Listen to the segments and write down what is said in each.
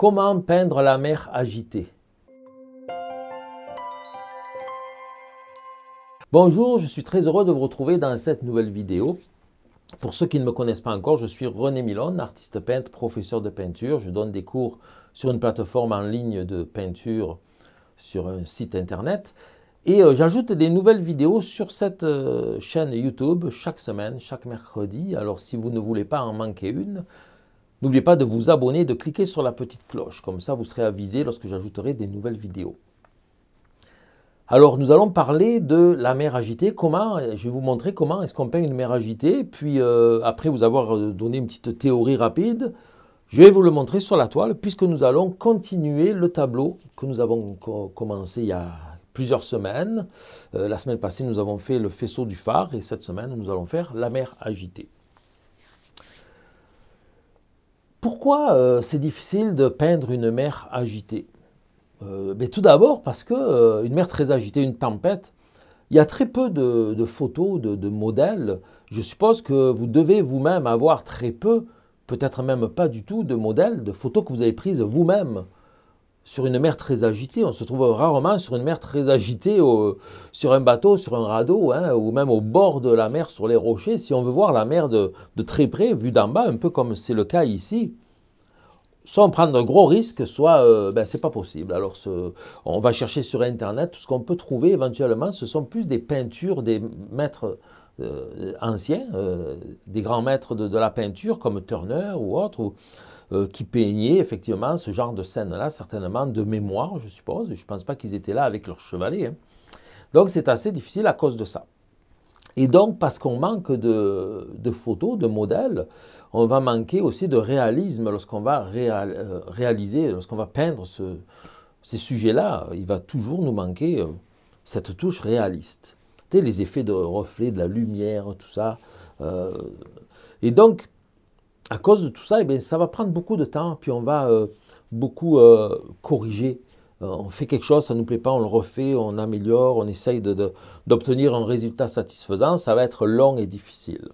Comment peindre la mer agitée? Bonjour, je suis très heureux de vous retrouver dans cette nouvelle vidéo. Pour ceux qui ne me connaissent pas encore, je suis René Milon, artiste peintre, professeur de peinture. Je donne des cours sur une plateforme en ligne de peinture sur un site internet. Et j'ajoute des nouvelles vidéos sur cette chaîne YouTube chaque semaine, chaque mercredi. Alors si vous ne voulez pas en manquer une, n'oubliez pas de vous abonner, de cliquer sur la petite cloche. Comme ça, vous serez avisé lorsque j'ajouterai des nouvelles vidéos. Alors, nous allons parler de la mer agitée. Je vais vous montrer comment est-ce qu'on peint une mer agitée. Puis, après vous avoir donné une petite théorie rapide, je vais vous le montrer sur la toile, puisque nous allons continuer le tableau que nous avons commencé il y a plusieurs semaines. La semaine passée, nous avons fait le faisceau du phare, et cette semaine, nous allons faire la mer agitée. Pourquoi c'est difficile de peindre une mer agitée? Tout d'abord parce qu'une mer très agitée, une tempête, il y a très peu de photos, de modèles. Je suppose que vous devez vous-même avoir très peu, peut-être même pas du tout, de modèles, de photos que vous avez prises vous-même sur une mer très agitée. On se trouve rarement sur une mer très agitée, sur un bateau, sur un radeau, hein, ou même au bord de la mer, sur les rochers. Si on veut voir la mer de très près, vue d'en bas, un peu comme c'est le cas ici, soit on prend de gros risques, soit c'est pas possible. Alors on va chercher sur Internet, tout ce qu'on peut trouver éventuellement, ce sont plus des peintures des maîtres anciens, des grands maîtres de la peinture comme Turner ou autres, qui peignaient effectivement ce genre de scène-là, certainement de mémoire, je suppose. Je ne pense pas qu'ils étaient là avec leurs chevalets, hein. Donc c'est assez difficile à cause de ça. Et donc, parce qu'on manque de photos, de modèles, on va manquer aussi de réalisme lorsqu'on va réaliser, lorsqu'on va peindre ces sujets-là. Il va toujours nous manquer cette touche réaliste. Tu sais, les effets de reflet, de la lumière, tout ça. Et donc, à cause de tout ça, ça va prendre beaucoup de temps, puis on va beaucoup corriger. On fait quelque chose, ça ne nous plaît pas, on le refait, on améliore, on essaye d'obtenir un résultat satisfaisant. Ça va être long et difficile.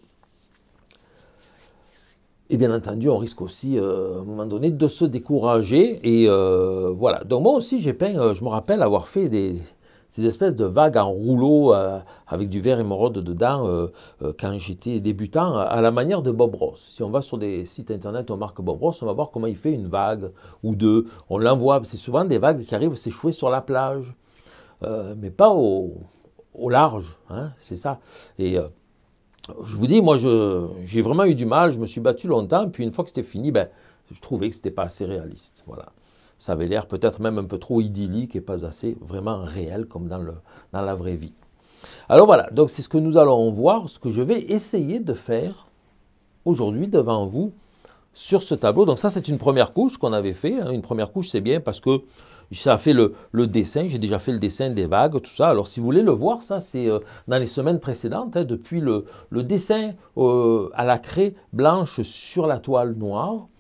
Et bien entendu, on risque aussi, à un moment donné, de se décourager. Et voilà. Donc moi aussi, j'ai peint, je me rappelle avoir fait ces espèces de vagues en rouleau avec du vert émeraude dedans quand j'étais débutant, à la manière de Bob Ross. Si on va sur des sites internet où on marque Bob Ross, on va voir comment il fait une vague ou deux. On l'envoie, c'est souvent des vagues qui arrivent s'échouer sur la plage, mais pas au large, hein, c'est ça. Et je vous dis, moi, j'ai vraiment eu du mal, je me suis battu longtemps, puis une fois que c'était fini, je trouvais que ce n'était pas assez réaliste, voilà. Ça avait l'air peut-être même un peu trop idyllique et pas assez vraiment réel comme dans la vraie vie. Alors voilà, donc c'est ce que nous allons voir, ce que je vais essayer de faire aujourd'hui devant vous sur ce tableau. Donc ça, c'est une première couche qu'on avait fait, hein. Une première couche, c'est bien parce que ça a fait le dessin. J'ai déjà fait le dessin des vagues, tout ça. Alors si vous voulez le voir, ça, c'est dans les semaines précédentes, hein, depuis le dessin à la craie blanche sur la toile noire.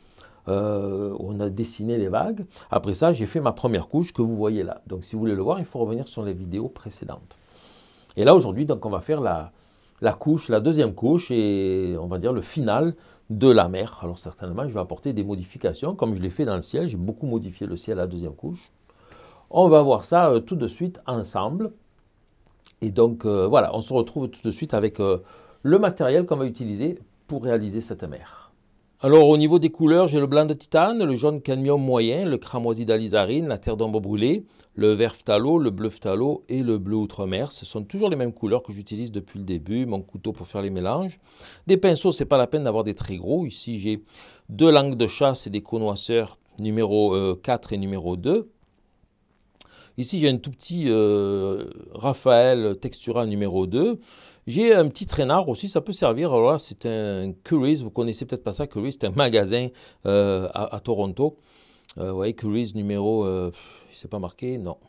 On a dessiné les vagues. Après ça, j'ai fait ma première couche que vous voyez là. Donc, si vous voulez le voir, il faut revenir sur les vidéos précédentes. Et là, aujourd'hui, donc, on va faire la deuxième couche et on va dire le final de la mer. Alors, certainement, je vais apporter des modifications, comme je l'ai fait dans le ciel. J'ai beaucoup modifié le ciel à la deuxième couche. On va voir ça tout de suite ensemble. Et donc, voilà, on se retrouve tout de suite avec le matériel qu'on va utiliser pour réaliser cette mer. Alors au niveau des couleurs, j'ai le blanc de titane, le jaune cadmium moyen, le cramoisi d'alizarine, la terre d'ombre brûlée, le vert phthalo, le bleu phthalo et le bleu outre-mer. Ce sont toujours les mêmes couleurs que j'utilise depuis le début, mon couteau pour faire les mélanges. Des pinceaux, ce n'est pas la peine d'avoir des très gros. Ici j'ai deux langues de chasse et des connoisseurs numéro 4 et numéro 2. Ici j'ai un tout petit Raphaël Textura numéro 2. J'ai un petit traînard aussi, ça peut servir. Alors là, c'est un Currys, vous connaissez peut-être pas ça. Currys, c'est un magasin à Toronto. Vous voyez, Currys numéro, c'est pas marqué, non.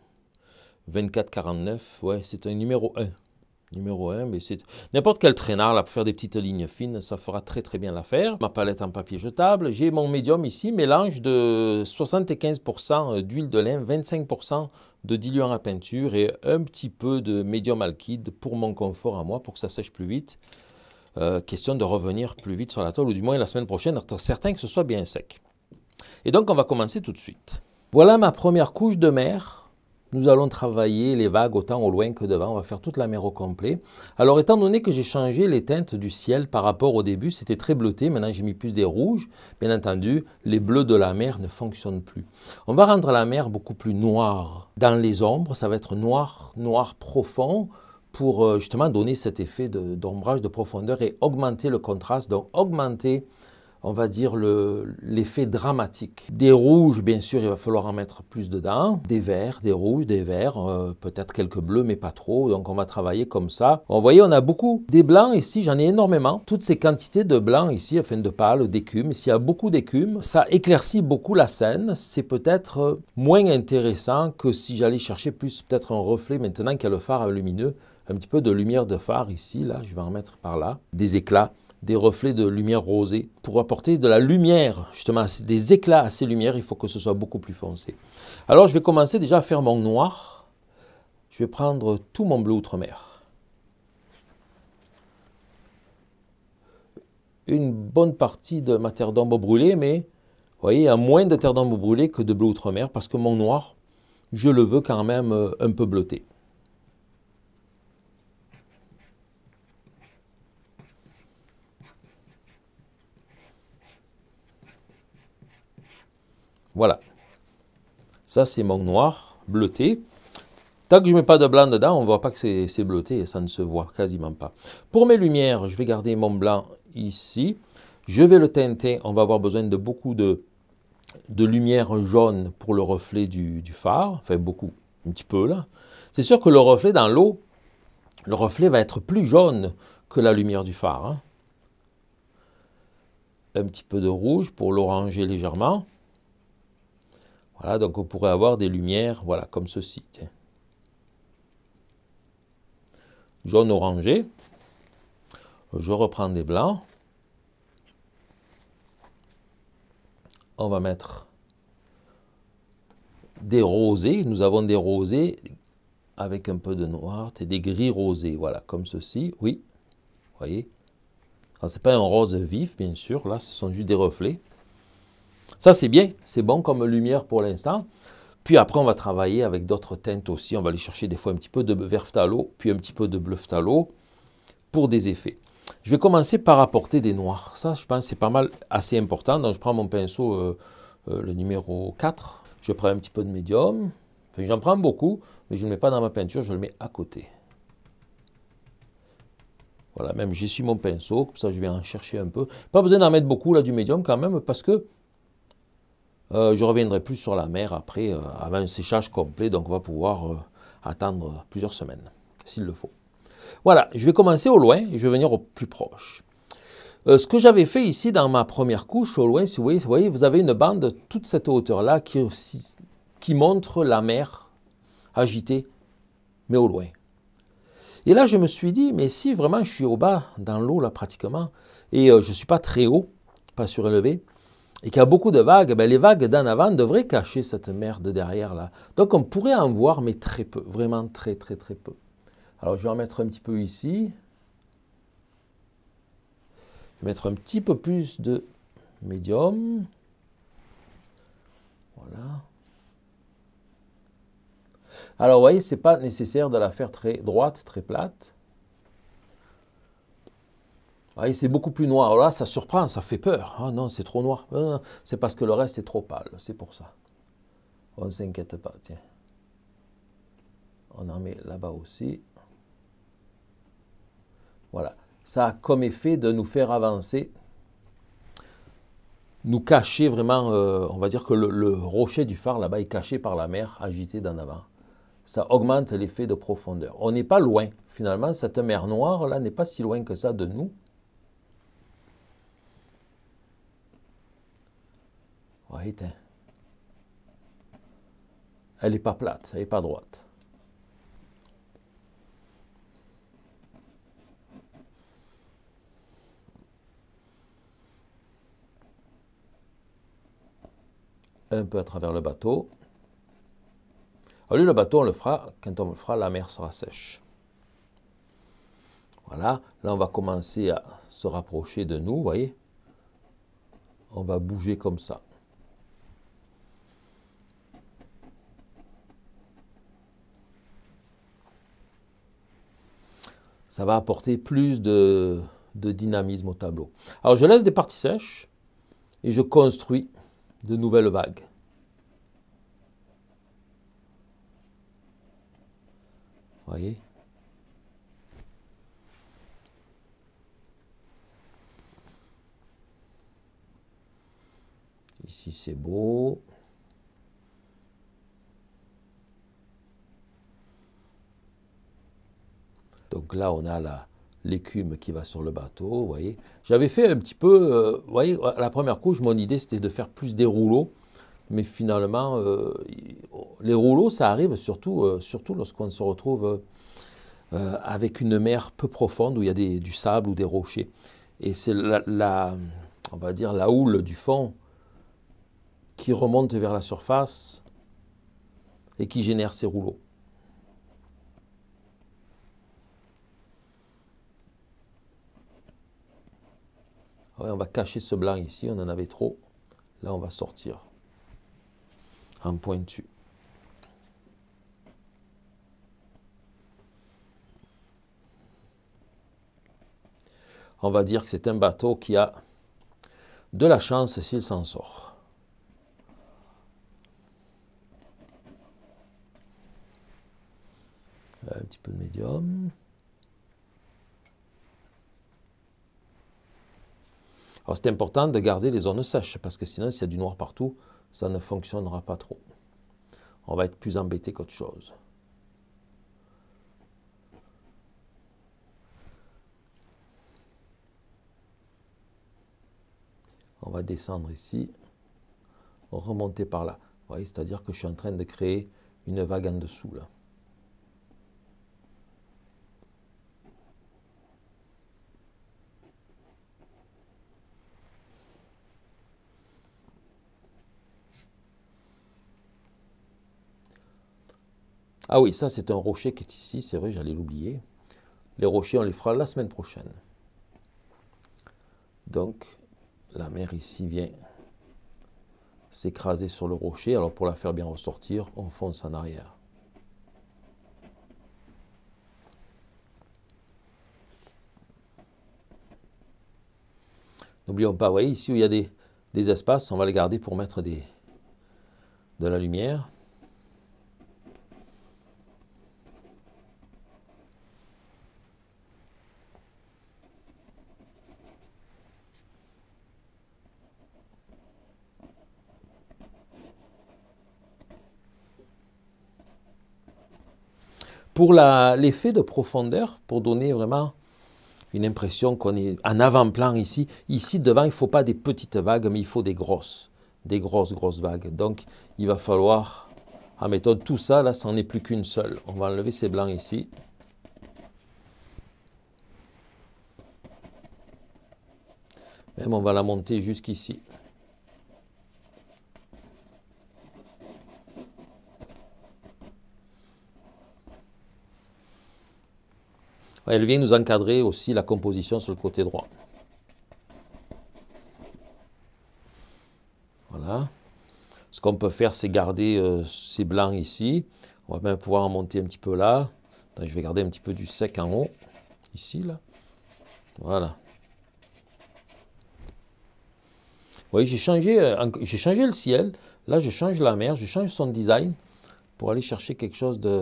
2449, ouais, c'est un numéro 1. Numéro 1, mais c'est n'importe quel traînard là pour faire des petites lignes fines, ça fera très très bien l'affaire. Ma palette en papier jetable, j'ai mon médium ici, mélange de 75% d'huile de lin, 25% de diluant à peinture et un petit peu de médium alkyd pour mon confort à moi, pour que ça sèche plus vite. Question de revenir plus vite sur la toile, ou du moins la semaine prochaine, être certain que ce soit bien sec. Et donc, on va commencer tout de suite. Voilà ma première couche de mer. Nous allons travailler les vagues autant au loin que devant. On va faire toute la mer au complet. Alors, étant donné que j'ai changé les teintes du ciel par rapport au début, c'était très bleuté. Maintenant, j'ai mis plus des rouges. Bien entendu, les bleus de la mer ne fonctionnent plus. On va rendre la mer beaucoup plus noire. Dans les ombres, ça va être noir, noir profond pour justement donner cet effet d'ombrage, de profondeur et augmenter le contraste. Donc, augmenter, on va dire, l'effet dramatique. Des rouges, bien sûr, il va falloir en mettre plus dedans. Des verts, des rouges, des verts, peut-être quelques bleus, mais pas trop. Donc, on va travailler comme ça. Vous voyez, on a beaucoup. Des blancs ici, j'en ai énormément. Toutes ces quantités de blancs ici, enfin de pâle, d'écume. S'il y a beaucoup d'écume, ça éclaircit beaucoup la scène. C'est peut-être moins intéressant que si j'allais chercher plus peut-être un reflet, maintenant qu'il y a le phare lumineux. Un petit peu de lumière de phare ici, là, je vais en mettre par là. Des éclats, des reflets de lumière rosée. Pour apporter de la lumière, justement, des éclats à ces lumières, il faut que ce soit beaucoup plus foncé. Alors, je vais commencer déjà à faire mon noir. Je vais prendre tout mon bleu outre-mer. Une bonne partie de ma terre d'ombre brûlée, mais, vous voyez, il y a moins de terre d'ombre brûlée que de bleu outre-mer, parce que mon noir, je le veux quand même un peu bleuté. Voilà. Ça, c'est mon noir bleuté. Tant que je ne mets pas de blanc dedans, on ne voit pas que c'est bleuté et ça ne se voit quasiment pas. Pour mes lumières, je vais garder mon blanc ici. Je vais le teinter. On va avoir besoin de beaucoup de lumière jaune pour le reflet du phare. Enfin, beaucoup, un petit peu là. C'est sûr que le reflet dans l'eau, le reflet va être plus jaune que la lumière du phare. Hein. Un petit peu de rouge pour l'oranger légèrement. Voilà, donc on pourrait avoir des lumières, voilà, comme ceci. Tiens. Jaune orangé. Je reprends des blancs. On va mettre des rosés. Nous avons des rosés avec un peu de noir et des gris rosés, voilà, comme ceci. Oui, vous voyez. Alors, ce n'est pas un rose vif, bien sûr. Là, ce sont juste des reflets. Ça, c'est bien, c'est bon comme lumière pour l'instant. Puis après, on va travailler avec d'autres teintes aussi. On va aller chercher des fois un petit peu de vert phthalo, puis un petit peu de bleu phthalo pour des effets. Je vais commencer par apporter des noirs. Ça, je pense, c'est pas mal, assez important. Donc, je prends mon pinceau, le numéro 4. Je prends un petit peu de médium. Enfin, j'en prends beaucoup, mais je ne le mets pas dans ma peinture, je le mets à côté. Voilà, même j'essuie mon pinceau, comme ça je vais en chercher un peu. Pas besoin d'en mettre beaucoup, là, du médium quand même, parce que je reviendrai plus sur la mer après, avant un séchage complet, donc on va pouvoir attendre plusieurs semaines, s'il le faut. Voilà, je vais commencer au loin et je vais venir au plus proche. Ce que j'avais fait ici dans ma première couche, au loin, si vous voyez, vous avez une bande de toute cette hauteur-là qui montre la mer agitée, mais au loin. Et là, je me suis dit, mais si vraiment je suis au bas, dans l'eau, là, pratiquement, et je ne suis pas très haut, pas surélevé, et qu'il y a beaucoup de vagues, ben les vagues d'en avant devraient cacher cette mer de derrière là. Donc on pourrait en voir, mais très peu, vraiment très très très peu. Alors je vais en mettre un petit peu ici. Je vais mettre un petit peu plus de médium. Voilà. Alors vous voyez, ce n'est pas nécessaire de la faire très droite, très plate. Vous voyez, c'est beaucoup plus noir. Alors là, ça surprend, ça fait peur. Ah non, c'est trop noir. C'est parce que le reste est trop pâle, c'est pour ça. On ne s'inquiète pas, tiens. On en met là-bas aussi. Voilà. Ça a comme effet de nous faire avancer, nous cacher vraiment, on va dire que le rocher du phare là-bas est caché par la mer agitée d'en avant. Ça augmente l'effet de profondeur. On n'est pas loin. Finalement, cette mer noire là n'est pas si loin que ça de nous. Ouais, elle n'est pas plate, elle n'est pas droite. Un peu à travers le bateau. Alors lui, le bateau, on le fera, quand on le fera, la mer sera sèche. Voilà, là on va commencer à se rapprocher de nous, vous voyez. On va bouger comme ça. ça va apporter plus de dynamisme au tableau. Alors je laisse des parties sèches et je construis de nouvelles vagues. Vous voyez? Ici c'est beau. Donc là on a l'écume qui va sur le bateau, vous voyez. J'avais fait un petit peu, vous voyez, à la première couche, mon idée c'était de faire plus des rouleaux. Mais finalement, les rouleaux, ça arrive surtout, surtout lorsqu'on se retrouve avec une mer peu profonde où il y a du sable ou des rochers. Et c'est on va dire la houle du fond qui remonte vers la surface et qui génère ces rouleaux. Ouais, on va cacher ce blanc ici, on en avait trop. Là, on va sortir en pointu. On va dire que c'est un bateau qui a de la chance s'il s'en sort. Un petit peu de médium. Alors c'est important de garder les zones sèches, parce que sinon, s'il y a du noir partout, ça ne fonctionnera pas trop. On va être plus embêté qu'autre chose. On va descendre ici, remonter par là. Vous voyez, c'est-à-dire que je suis en train de créer une vague en dessous, là. Ah oui, ça c'est un rocher qui est ici, c'est vrai, j'allais l'oublier. Les rochers, on les fera la semaine prochaine. Donc, la mer ici vient s'écraser sur le rocher. Alors pour la faire bien ressortir, on fonce en arrière. N'oublions pas, vous voyez, ici où il y a des espaces, on va les garder pour mettre de la lumière. Pour l'effet de profondeur, pour donner vraiment une impression qu'on est en avant-plan ici. Ici, devant, il ne faut pas des petites vagues, mais il faut des grosses, grosses vagues. Donc, il va falloir, en méthode, tout ça, là, c'en est plus qu'une seule. On va enlever ces blancs ici. Même, on va la monter jusqu'ici. Elle vient nous encadrer aussi la composition sur le côté droit. Voilà. Ce qu'on peut faire, c'est garder ces blancs ici. On va même pouvoir en monter un petit peu là. Donc, je vais garder un petit peu du sec en haut. Ici, là. Voilà. Vous voyez, j'ai changé le ciel. Là, je change la mer, je change son design pour aller chercher quelque chose de...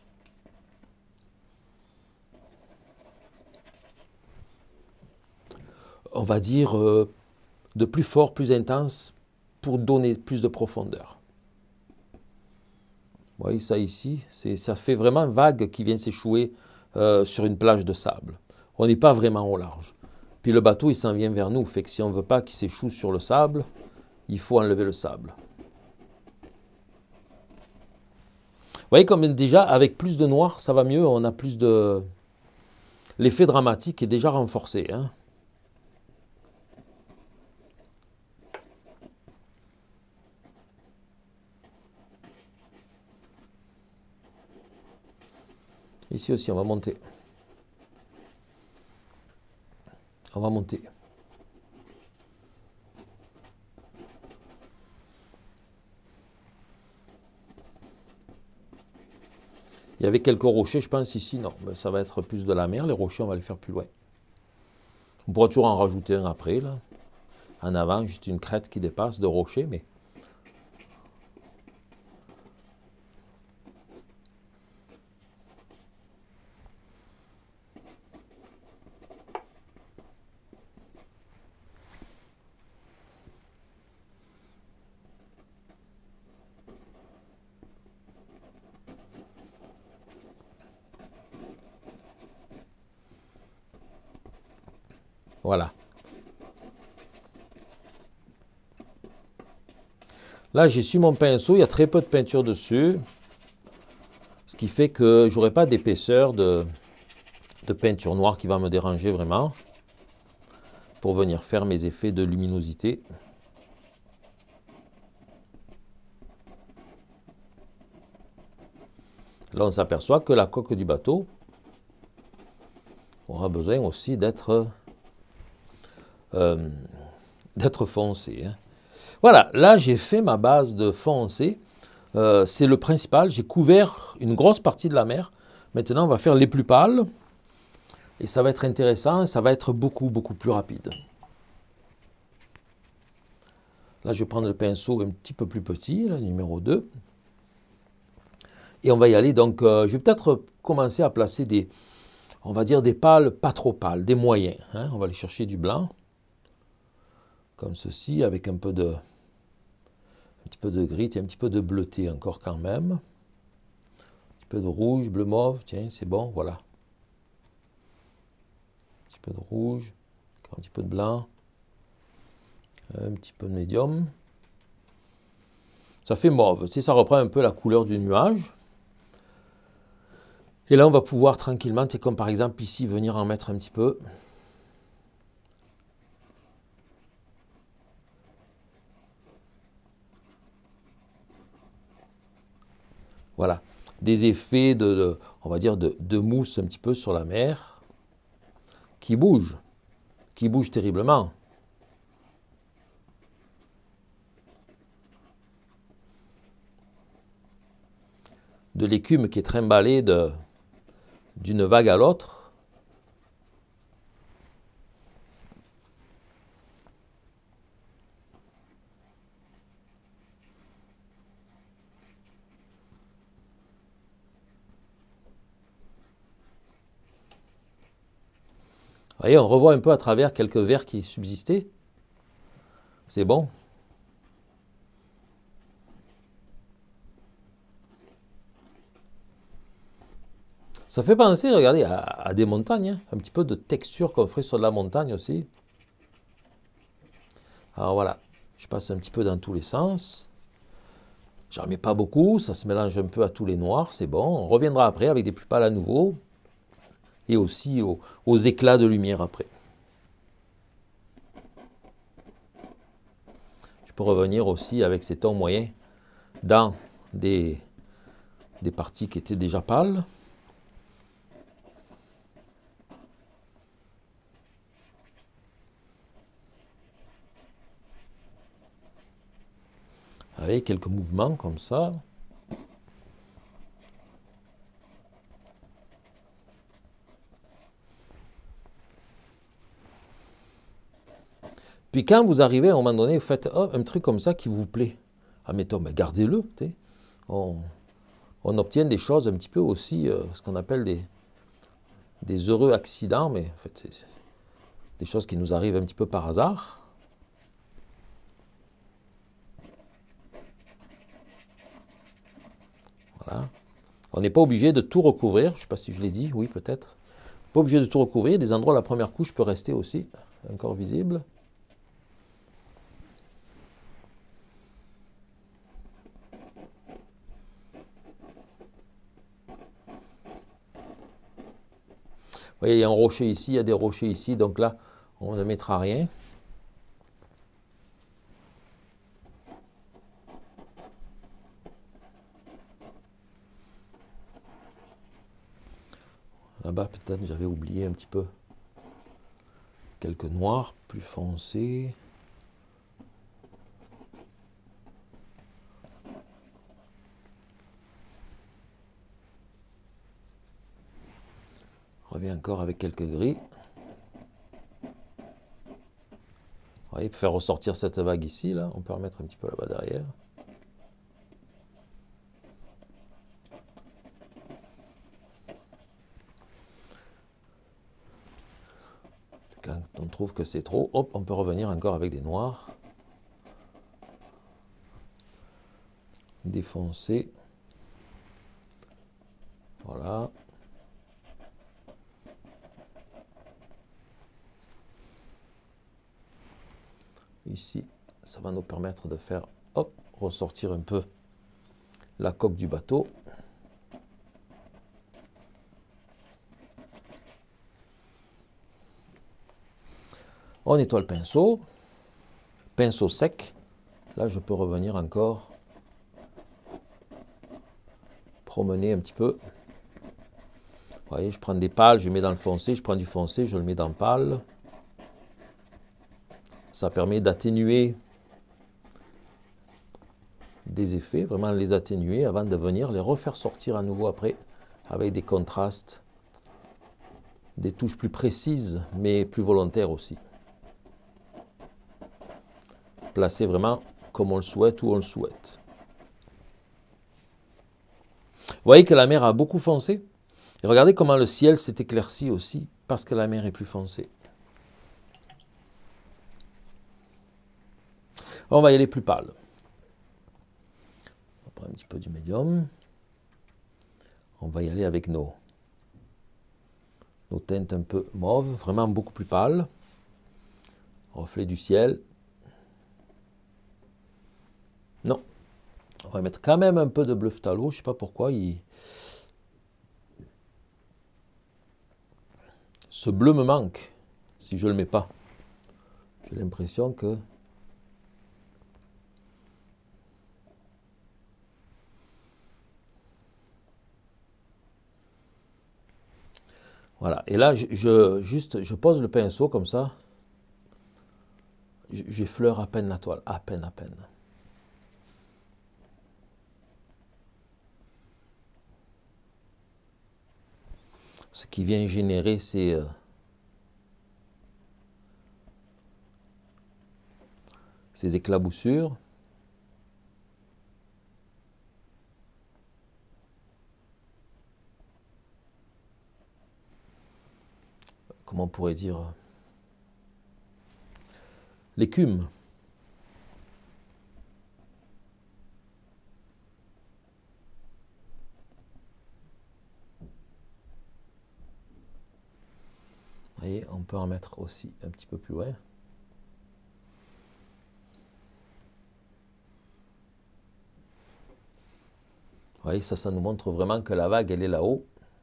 on va dire, de plus fort, plus intense, pour donner plus de profondeur. Vous voyez ça ici, ça fait vraiment une vague qui vient s'échouer sur une plage de sable. On n'est pas vraiment au large. Puis le bateau, il s'en vient vers nous, fait que si on ne veut pas qu'il s'échoue sur le sable, il faut enlever le sable. Vous voyez comme déjà, avec plus de noir, ça va mieux, on a plus de... L'effet dramatique est déjà renforcé, hein. Ici aussi, on va monter. On va monter. Il y avait quelques rochers, je pense, ici, non. Ben, ça va être plus de la mer, les rochers, on va les faire plus loin. On pourra toujours en rajouter un après, là. En avant, juste une crête qui dépasse de rochers, mais... Voilà. Là, j'ai su mon pinceau, il y a très peu de peinture dessus. Ce qui fait que je n'aurai pas d'épaisseur de peinture noire qui va me déranger vraiment. Pour venir faire mes effets de luminosité. Là, on s'aperçoit que la coque du bateau aura besoin aussi d'être foncée. Hein. Voilà, là, j'ai fait ma base de foncé. C'est le principal. J'ai couvert une grosse partie de la mer. Maintenant, on va faire les plus pâles. Et ça va être intéressant. Ça va être beaucoup, beaucoup plus rapide. Là, je vais prendre le pinceau un petit peu plus petit, le numéro 2. Et on va y aller. Donc, je vais peut-être commencer à placer des, on va dire des pâles, pas trop pâles, des moyens. Hein. On va aller chercher du blanc, comme ceci, avec un petit peu de gris et un petit peu de bleuté encore quand même. Un petit peu de rouge, bleu mauve, tiens, c'est bon, voilà. Un petit peu de rouge, un petit peu de blanc, un petit peu de médium. Ça fait mauve, tu sais, ça reprend un peu la couleur du nuage. Et là, on va pouvoir tranquillement, c'est comme par exemple ici, venir en mettre un petit peu. Voilà, des effets on va dire de mousse un petit peu sur la mer, qui bouge terriblement. De l'écume qui est trimballée d'une vague à l'autre. Vous voyez, on revoit un peu à travers quelques verres qui subsistaient. C'est bon. Ça fait penser, regardez, à des montagnes, hein. Un petit peu de texture qu'on ferait sur de la montagne aussi. Alors voilà, je passe un petit peu dans tous les sens. J'en mets pas beaucoup, ça se mélange un peu à tous les noirs, c'est bon. On reviendra après avec des plus pâles à nouveau. Et aussi aux éclats de lumière après. Je peux revenir aussi avec ces tons moyens dans des parties qui étaient déjà pâles. Avec quelques mouvements comme ça. Puis quand vous arrivez à un moment donné, vous faites un truc comme ça qui vous plaît. Admettons, mais gardez-le. On obtient des choses un petit peu aussi, ce qu'on appelle des heureux accidents, mais en fait, c'est des choses qui nous arrivent un petit peu par hasard. Voilà. On n'est pas obligé de tout recouvrir. Je ne sais pas si je l'ai dit, oui peut-être. Pas obligé de tout recouvrir. Des endroits, la première couche peut rester aussi encore visible. Vous voyez, il y a un rocher ici, il y a des rochers ici, donc là, on ne mettra rien. Là-bas, peut-être, j'avais oublié un petit peu quelques noirs plus foncés. revient encore avec quelques gris. Vous voyez, pour faire ressortir cette vague ici, là, on peut remettre un petit peu là-bas derrière. Quand on trouve que c'est trop, hop, on peut revenir encore avec des noirs. Défoncer. Voilà. Ici, ça va nous permettre de faire, hop, ressortir un peu la coque du bateau. On nettoie le pinceau. Pinceau sec. Là, je peux revenir encore promener un petit peu. Vous voyez, je prends des pâles, je mets dans le foncé, je prends du foncé, je le mets dans le pâle. Ça permet d'atténuer des effets, vraiment les atténuer avant de venir les refaire sortir à nouveau après avec des contrastes, des touches plus précises mais plus volontaires aussi. Placer vraiment comme on le souhaite, où on le souhaite. Vous voyez que la mer a beaucoup foncé. Et regardez comment le ciel s'est éclairci aussi parce que la mer est plus foncée. On va y aller plus pâle. On prend un petit peu du médium. On va y aller avec nos teintes un peu mauves, vraiment beaucoup plus pâles. Reflet du ciel. Non. On va mettre quand même un peu de bleu phthalo. Je ne sais pas pourquoi. Ce bleu me manque si je ne le mets pas. J'ai l'impression que... Voilà. Et là, je pose le pinceau comme ça. J'effleure à peine la toile. À peine, à peine. Ce qui vient générer ces éclaboussures. Comment on pourrait dire, l'écume. Vous voyez, on peut en mettre aussi un petit peu plus loin. Vous voyez, ça nous montre vraiment que la vague, elle est là-haut.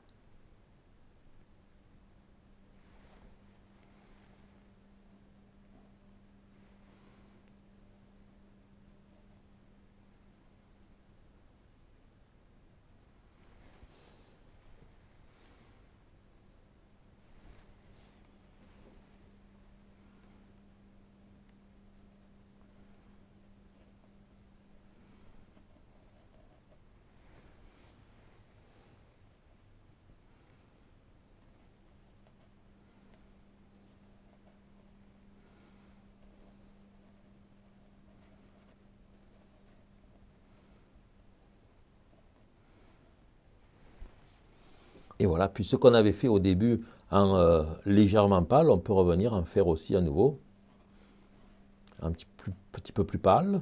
Et voilà, puis ce qu'on avait fait au début en légèrement pâle, on peut revenir en faire aussi à nouveau. Un petit peu plus pâle.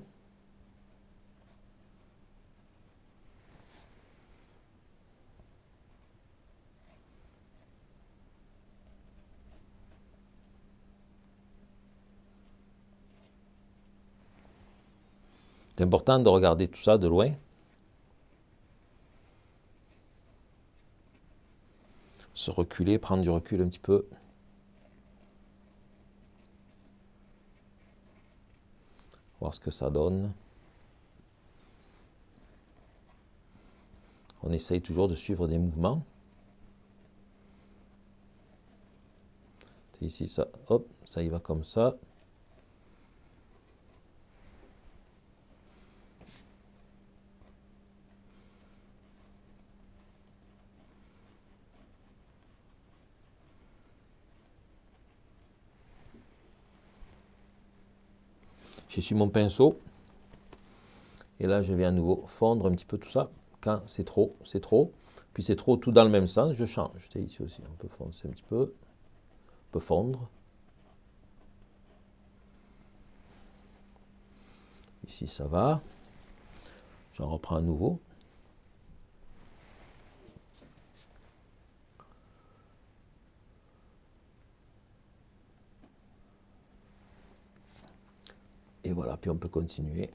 C'est important de regarder tout ça de loin. Se reculer, prendre du recul un petit peu. Voir ce que ça donne. On essaye toujours de suivre des mouvements. Ici, ça, hop, ça y va comme ça. J'essuie mon pinceau. Et là, je vais à nouveau fondre un petit peu tout ça. Quand c'est trop, c'est trop. Puis c'est trop tout dans le même sens, je change. Ici aussi, on peut foncer un petit peu. On peut fondre. Ici, ça va. J'en reprends à nouveau. Et voilà, puis on peut continuer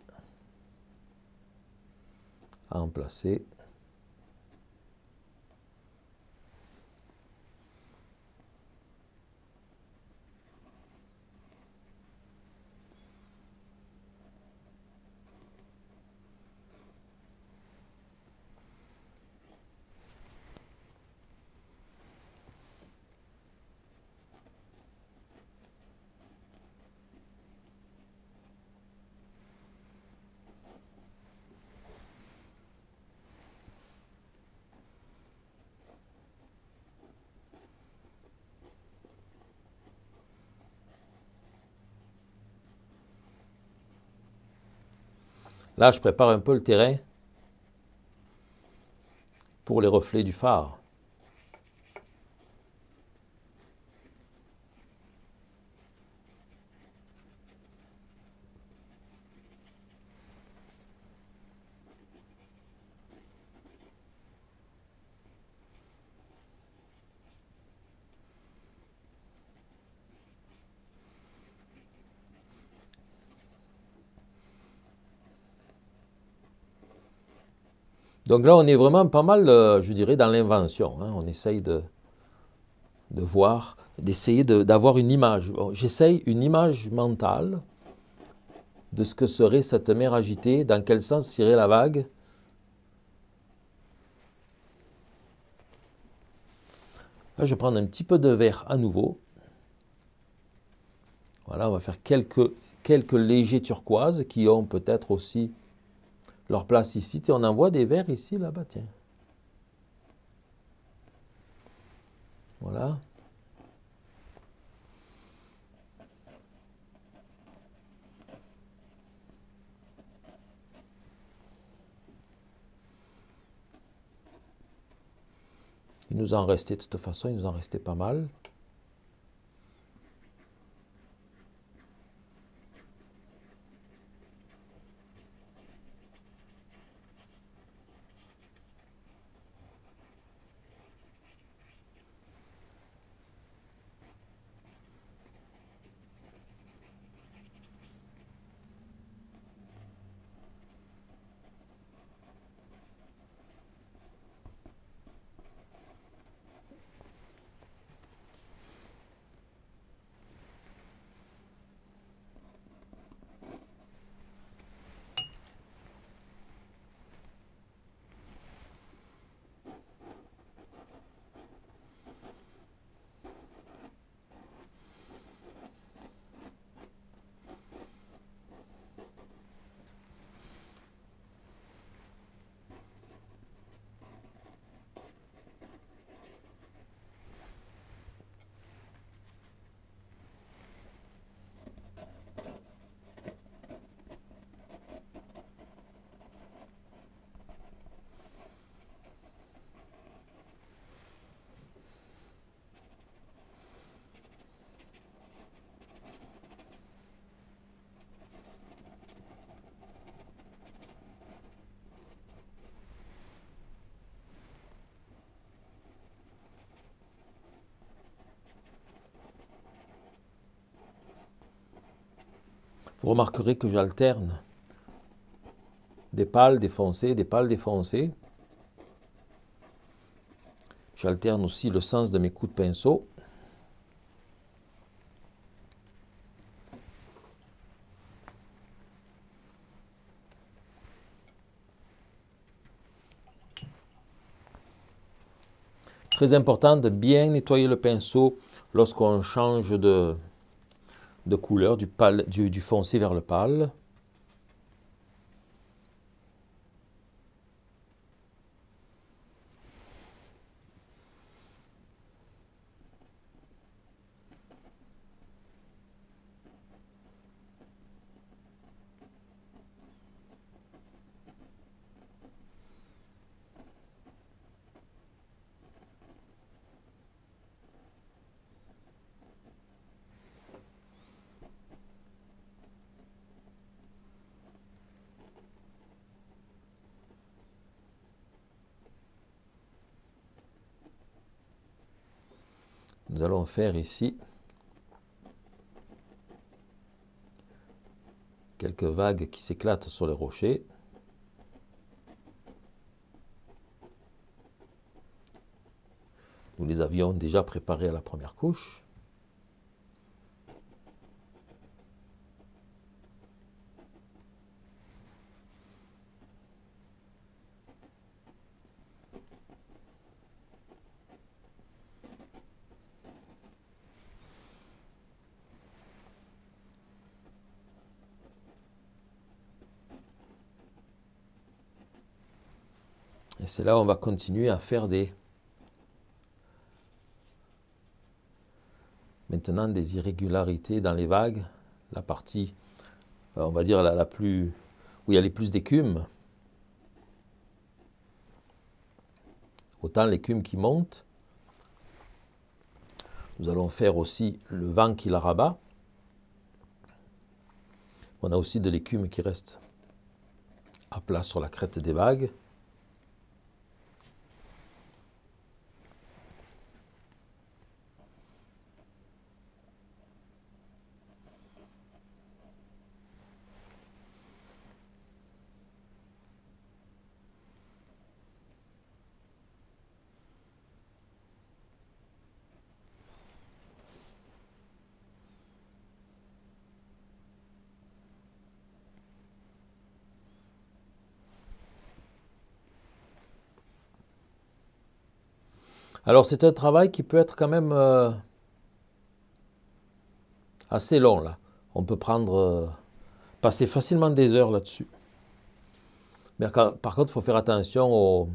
à en placer. Là, je prépare un peu le terrain pour les reflets du phare. Donc là, on est vraiment pas mal, je dirais, dans l'invention. Hein. On essaye de voir, d'essayer d'avoir une image. Bon, j'essaye une image mentale de ce que serait cette mer agitée, dans quel sens irait la vague. Là, je vais prendre un petit peu de vert à nouveau. Voilà, on va faire quelques légers turquoises qui ont peut-être aussi leur place ici. On en voit des verts ici, là-bas, tiens. Voilà. Il nous en restait, de toute façon, il nous en restait pas mal. Vous remarquerez que j'alterne des pâles, des foncés, des pâles, des foncés. J'alterne aussi le sens de mes coups de pinceau. Très important de bien nettoyer le pinceau lorsqu'on change de couleur, du foncé vers le pâle. Nous allons faire ici quelques vagues qui s'éclatent sur les rochers. Nous les avions déjà préparés à la première couche. Et c'est là où on va continuer à faire maintenant des irrégularités dans les vagues. La partie, on va dire, la plus, où il y a les plus d'écume. Autant l'écume qui monte. Nous allons faire aussi le vent qui la rabat. On a aussi de l'écume qui reste à plat sur la crête des vagues. Alors c'est un travail qui peut être quand même assez long là. On peut passer facilement des heures là-dessus. Mais par contre, il faut faire attention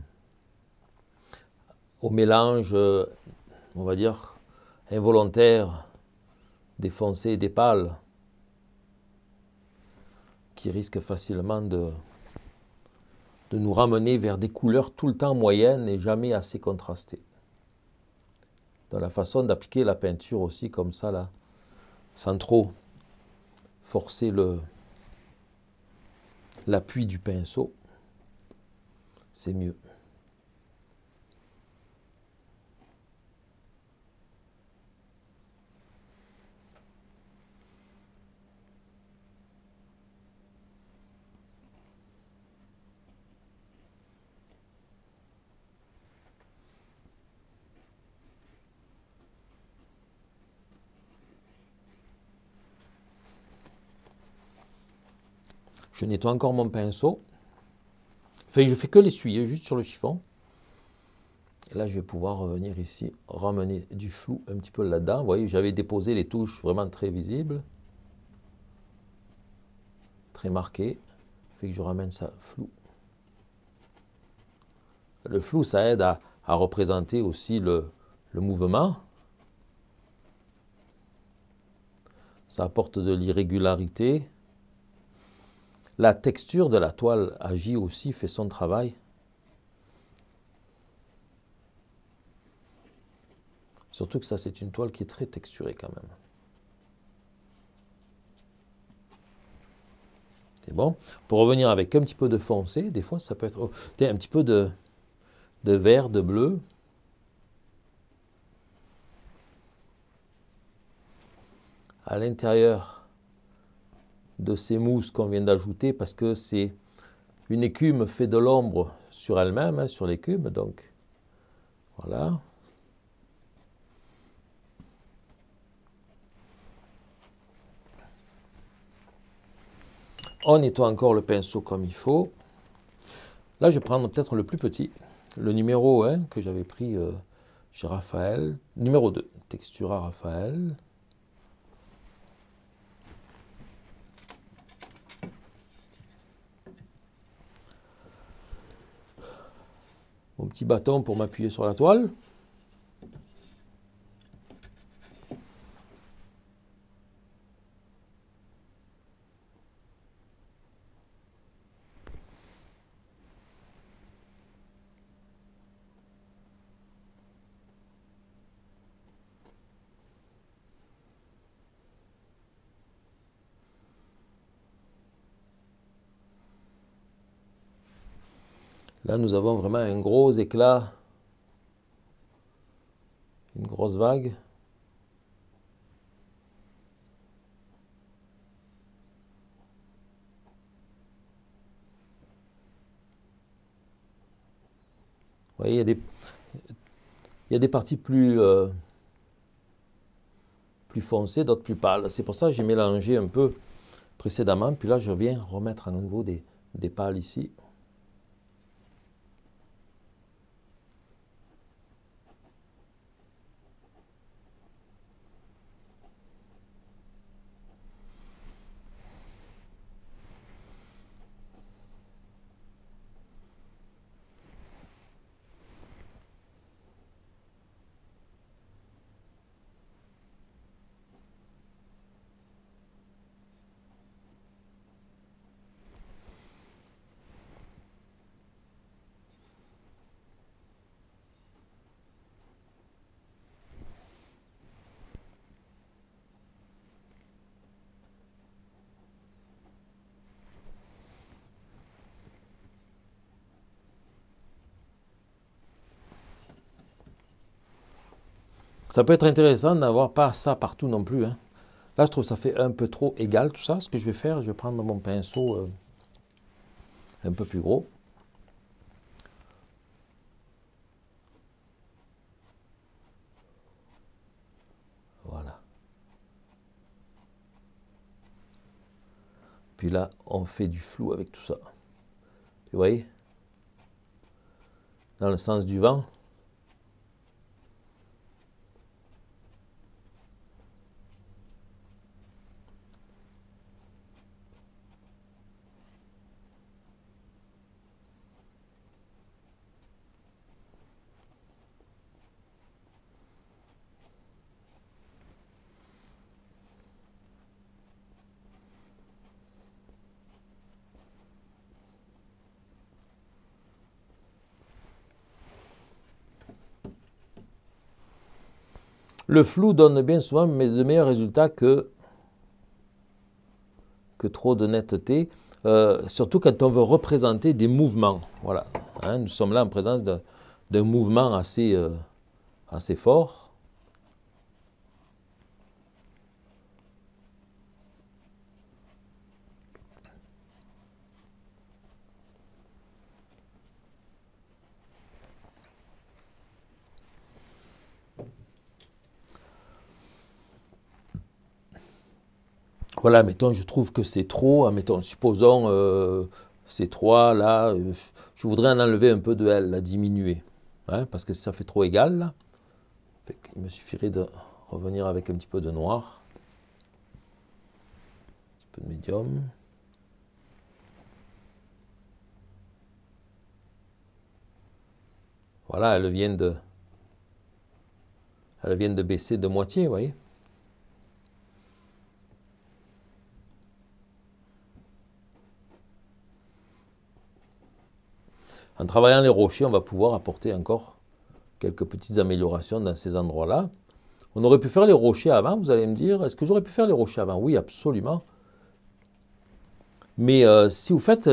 au mélange, on va dire, involontaire des foncés et des pâles qui risquent facilement de nous ramener vers des couleurs tout le temps moyennes et jamais assez contrastées. Dans la façon d'appliquer la peinture aussi comme ça, là, sans trop forcer l'appui du pinceau, c'est mieux. Je nettoie encore mon pinceau. Enfin, je fais que l'essuyer, juste sur le chiffon. Et là, je vais pouvoir revenir ici, ramener du flou un petit peu là-dedans. Vous voyez, j'avais déposé les touches vraiment très visibles, très marquées. Fait que je ramène ça flou. Le flou, ça aide à représenter aussi le mouvement. Ça apporte de l'irrégularité. La texture de la toile agit aussi, fait son travail. Surtout que ça, c'est une toile qui est très texturée quand même. C'est bon. Pour revenir avec un petit peu de foncé, des fois, ça peut être un petit peu de vert, de bleu. À l'intérieur de ces mousses qu'on vient d'ajouter, parce que c'est une écume fait de l'ombre sur elle-même, hein, sur l'écume, donc voilà. On nettoie encore le pinceau comme il faut. Là, je vais prendre peut-être le plus petit, le numéro 1 que j'avais pris chez Raphaël. Numéro 2, Textura Raphaël. Mon petit bâton pour m'appuyer sur la toile. Là, nous avons vraiment un gros éclat, une grosse vague. voyez, il y a des parties plus foncées, d'autres plus pâles. C'est pour ça que j'ai mélangé un peu précédemment. Puis là, je viens remettre à nouveau des pâles ici. Ça peut être intéressant d'avoir pas ça partout non plus, hein. Là, je trouve que ça fait un peu trop égal tout ça. Ce que je vais faire, je vais prendre mon pinceau un peu plus gros. Voilà. Puis là, on fait du flou avec tout ça. Vous voyez? Dans le sens du vent. Le flou donne bien souvent de meilleurs résultats que trop de netteté, surtout quand on veut représenter des mouvements. Voilà, hein, nous sommes là en présence d'un mouvement assez fort. Voilà, mettons, je trouve que c'est trop, mettons, supposons ces trois là, je voudrais en enlever un peu de L, la diminuer, hein, parce que ça fait trop égal là. Il me suffirait de revenir avec un petit peu de noir, un petit peu de médium. Voilà, elles viennent de baisser de moitié, vous voyez. En travaillant les rochers, on va pouvoir apporter encore quelques petites améliorations dans ces endroits-là. On aurait pu faire les rochers avant, vous allez me dire. Est-ce que j'aurais pu faire les rochers avant? Oui, absolument. Mais si vous faites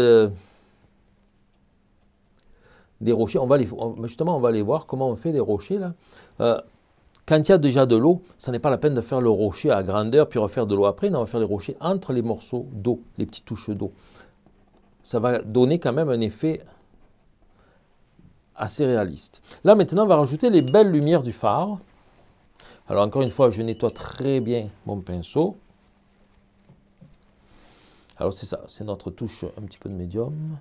des rochers, justement, on va aller voir comment on fait des rochers là. Quand il y a déjà de l'eau, ça n'est pas la peine de faire le rocher à grandeur puis refaire de l'eau après. Non, on va faire les rochers entre les morceaux d'eau, les petites touches d'eau. Ça va donner quand même un effet assez réaliste. Là maintenant, on va rajouter les belles lumières du phare. Alors encore une fois, je nettoie très bien mon pinceau. Alors c'est ça, c'est notre touche un petit peu de médium.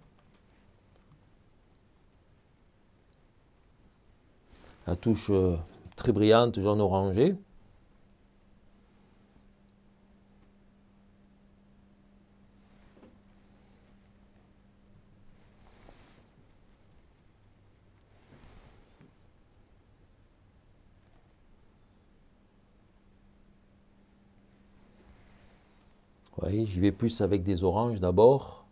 La touche très brillante, jaune orangé. Vous voyez, j'y vais plus avec des oranges d'abord.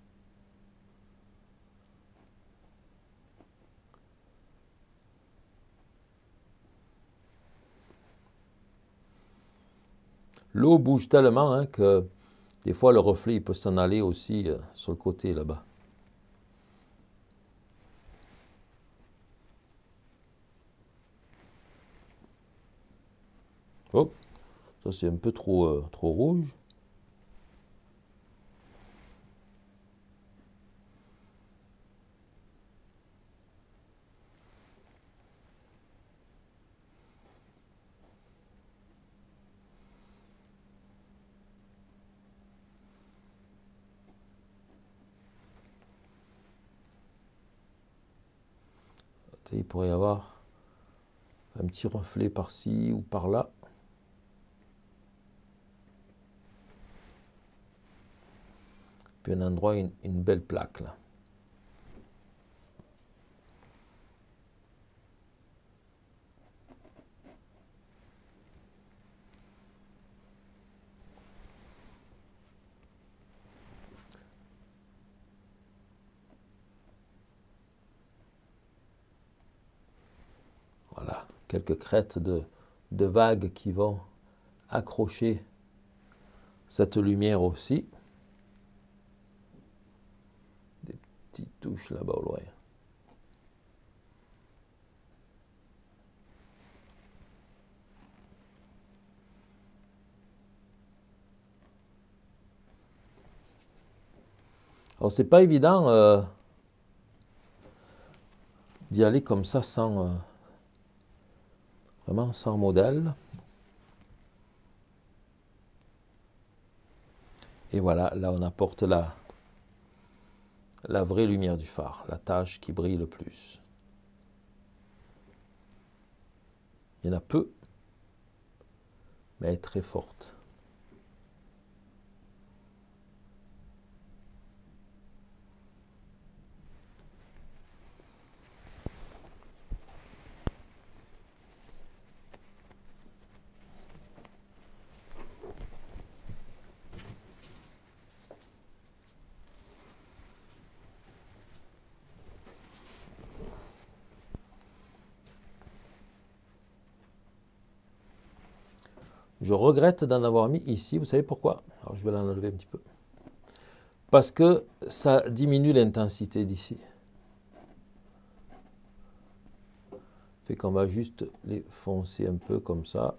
L'eau bouge tellement hein, que des fois le reflet il peut s'en aller aussi sur le côté là-bas. Oh, ça c'est un peu trop rouge. Il pourrait y avoir un petit reflet par-ci ou par-là. Puis un endroit, une belle plaque là. Voilà, quelques crêtes de vagues qui vont accrocher cette lumière aussi. Des petites touches là-bas au loin. Alors c'est pas évident d'y aller comme ça sans vraiment sans modèle. Et voilà, là on apporte la vraie lumière du phare, la tache qui brille le plus. Il y en a peu, mais elle est très forte. Je regrette d'en avoir mis ici. Vous savez pourquoi? Alors je vais l'enlever un petit peu. Parce que ça diminue l'intensité d'ici. Fait qu'on va juste les foncer un peu comme ça.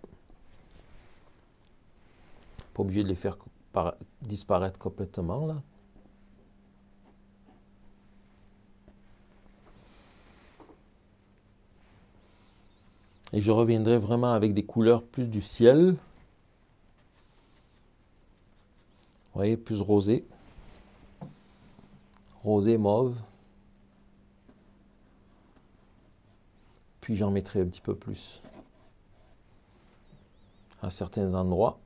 Pas obligé de les faire disparaître complètement là. Et je reviendrai vraiment avec des couleurs plus du ciel. Vous voyez, plus rosé. Rosé, mauve. Puis j'en mettrai un petit peu plus à certains endroits.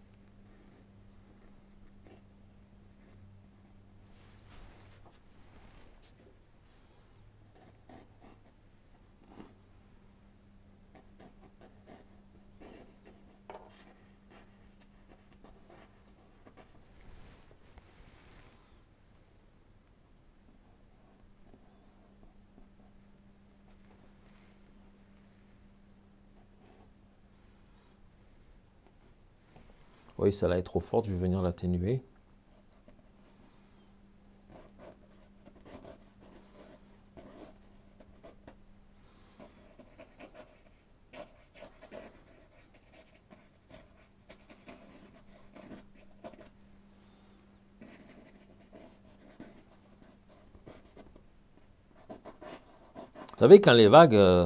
Oui, celle-là est trop forte, je vais venir l'atténuer. Vous savez, quand les vagues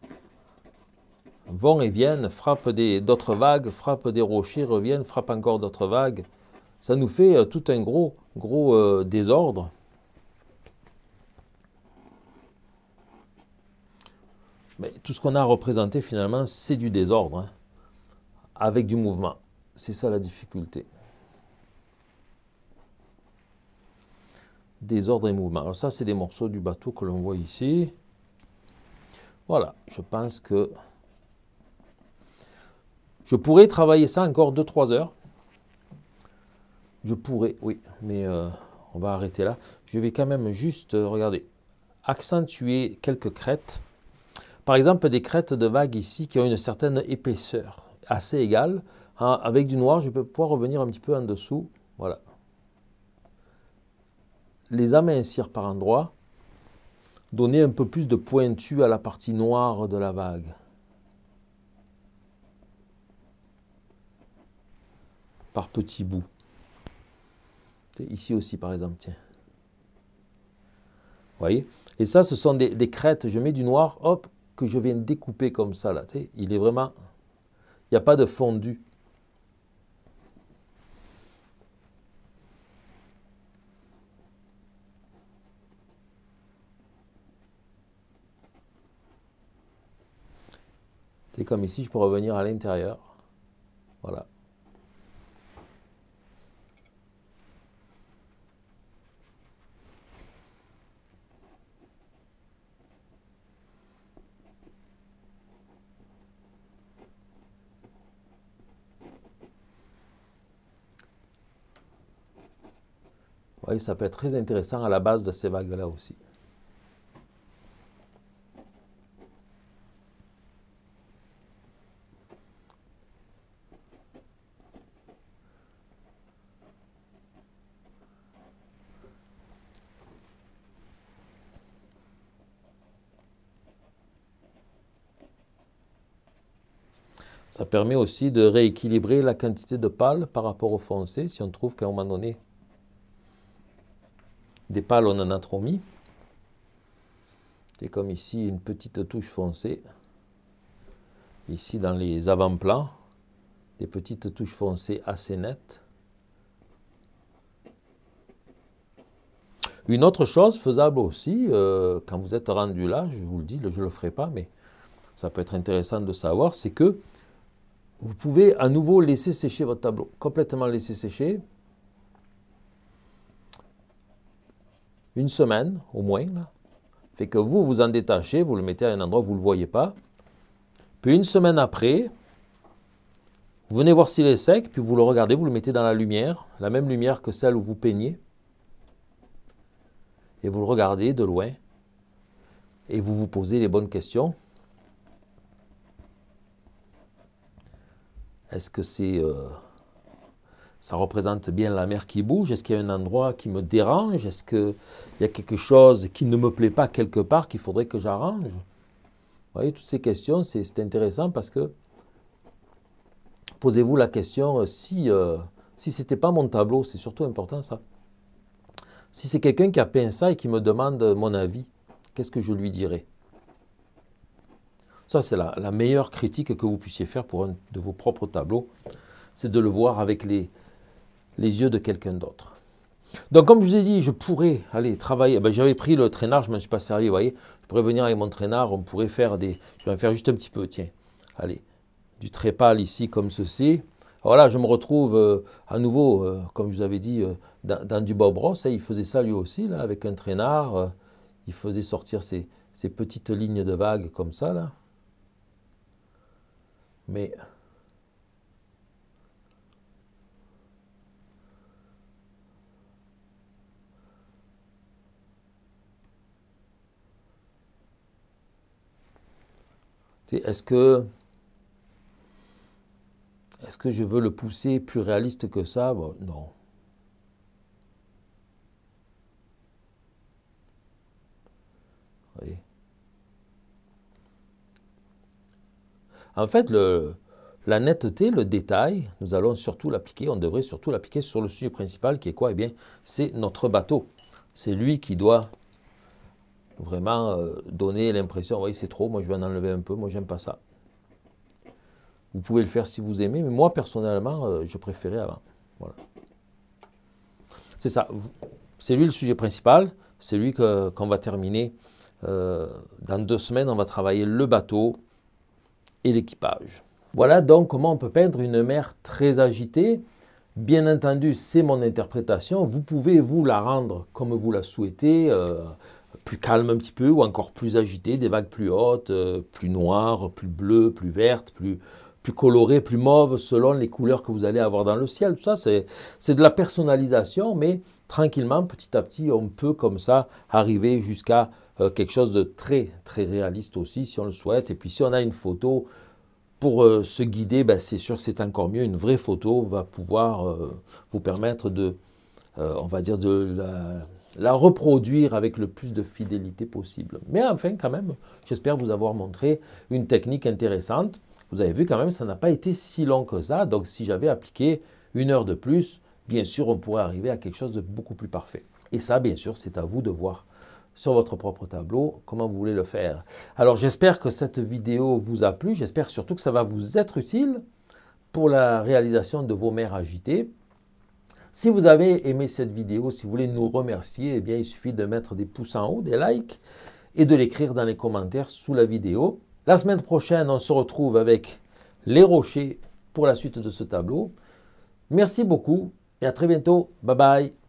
vont et viennent, frappent d'autres vagues, frappent des rochers, reviennent, frappent encore d'autres vagues, ça nous fait tout un gros désordre. Mais tout ce qu'on a représenté finalement, c'est du désordre, hein, avec du mouvement. C'est ça la difficulté. Désordre et mouvement. Alors ça, c'est des morceaux du bateau que l'on voit ici. Voilà, je pense que je pourrais travailler ça encore 2-3 heures. Je pourrais, oui, mais on va arrêter là. Je vais quand même juste, regardez, accentuer quelques crêtes. Par exemple, des crêtes de vagues ici qui ont une certaine épaisseur, assez égale. Hein, avec du noir, je peux pouvoir revenir un petit peu en dessous. Voilà. Les amincir par endroits. Donner un peu plus de pointu à la partie noire de la vague. Par petits bouts. Ici aussi, par exemple, tiens. Vous voyez? Et ça, ce sont des crêtes. Je mets du noir, hop, que je viens découper comme ça, là. Il est vraiment... Il n'y a pas de fondu. Et comme ici, je peux revenir à l'intérieur. Voilà. Vous voyez, ça peut être très intéressant à la base de ces vagues-là aussi. Ça permet aussi de rééquilibrer la quantité de pales par rapport au foncé, si on trouve qu'à un moment donné, des pales, on en a trop mis. C'est comme ici, une petite touche foncée. Ici, dans les avant-plans, des petites touches foncées assez nettes. Une autre chose faisable aussi, quand vous êtes rendu là, je vous le dis, je ne le ferai pas, mais ça peut être intéressant de savoir, c'est que vous pouvez à nouveau laisser sécher votre tableau, complètement laisser sécher. Une semaine au moins, là. Fait que vous vous en détachez, vous le mettez à un endroit où vous ne le voyez pas. Puis une semaine après, vous venez voir s'il est sec, puis vous le regardez, vous le mettez dans la lumière, la même lumière que celle où vous peignez. Et vous le regardez de loin. Et vous vous posez les bonnes questions. Est-ce que ça représente bien la mer qui bouge? Est-ce qu'il y a un endroit qui me dérange? Est-ce qu'il y a quelque chose qui ne me plaît pas quelque part qu'il faudrait que j'arrange? Vous voyez, toutes ces questions, c'est intéressant parce que posez-vous la question, si ce n'était pas mon tableau, c'est surtout important ça. Si c'est quelqu'un qui a peint ça et qui me demande mon avis, qu'est-ce que je lui dirais? Ça, c'est la meilleure critique que vous puissiez faire pour un de vos propres tableaux, c'est de le voir avec les yeux de quelqu'un d'autre. Donc, comme je vous ai dit, je pourrais aller travailler. Ben, j'avais pris le traînard, je ne m'en suis pas servi, vous voyez. Je pourrais venir avec mon traînard, on pourrait faire des... Je vais en faire juste un petit peu, tiens. Allez, du trépal ici, comme ceci. Voilà, je me retrouve à nouveau, comme je vous avais dit, dans du Bob Ross. Il faisait ça lui aussi, là, avec un traînard. Il faisait sortir ces petites lignes de vagues comme ça, là. Mais... Est-ce que je veux le pousser plus réaliste que ça? Bon, non. Oui. En fait, la netteté, le détail, nous allons surtout l'appliquer, on devrait surtout l'appliquer sur le sujet principal qui est quoi? Eh bien, c'est notre bateau. C'est lui qui doit vraiment donner l'impression, oui, c'est trop, moi je vais en enlever un peu, moi j'aime pas ça. Vous pouvez le faire si vous aimez, mais moi personnellement, je préférais avant. Voilà. C'est ça, c'est lui le sujet principal, c'est lui qu'on va terminer. Dans 2 semaines, on va travailler le bateau et l'équipage. Voilà donc comment on peut peindre une mer très agitée. Bien entendu, c'est mon interprétation. Vous pouvez vous la rendre comme vous la souhaitez, plus calme un petit peu ou encore plus agitée, des vagues plus hautes, plus noires, plus bleues, plus vertes, plus colorées, plus mauves, selon les couleurs que vous allez avoir dans le ciel. Tout ça, c'est de la personnalisation, mais tranquillement, petit à petit, on peut comme ça arriver jusqu'à quelque chose de très, très réaliste aussi, si on le souhaite. Et puis, si on a une photo pour se guider, ben, c'est sûr que c'est encore mieux. Une vraie photo va pouvoir vous permettre de, on va dire, de la reproduire avec le plus de fidélité possible. Mais enfin, quand même, j'espère vous avoir montré une technique intéressante. Vous avez vu quand même, ça n'a pas été si long que ça. Donc, si j'avais appliqué 1 heure de plus, bien sûr, on pourrait arriver à quelque chose de beaucoup plus parfait. Et ça, bien sûr, c'est à vous de voir sur votre propre tableau comment vous voulez le faire. Alors, j'espère que cette vidéo vous a plu. J'espère surtout que ça va vous être utile pour la réalisation de vos mers agitées. Si vous avez aimé cette vidéo, si vous voulez nous remercier, eh bien, il suffit de mettre des pouces en haut, des likes, et de l'écrire dans les commentaires sous la vidéo. La semaine prochaine, on se retrouve avec les rochers pour la suite de ce tableau. Merci beaucoup et à très bientôt. Bye bye.